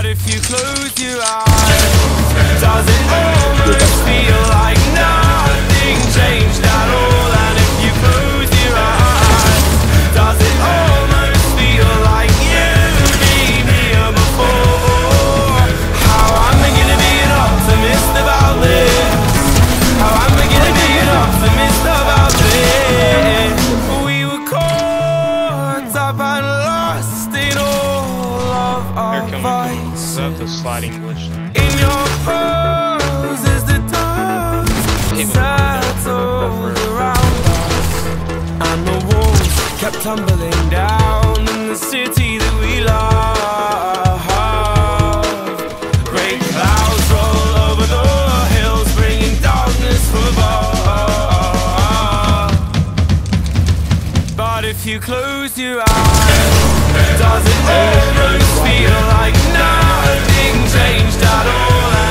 But if you close your eyes, does it almost feel like nothing changed at all? And if you close your eyes, does it almost feel like you've been here before? How am I gonna be an optimist about this? How am I gonna be an optimist about this? We were caught up and lost in all of our vice. Is that the sliding glitch? In your pose as the dust settled around us, and the walls kept tumbling down in the city that we love. Great clouds roll over the hills, bringing darkness from above. But if you close your eyes, does it almost feel like nothing changed at all?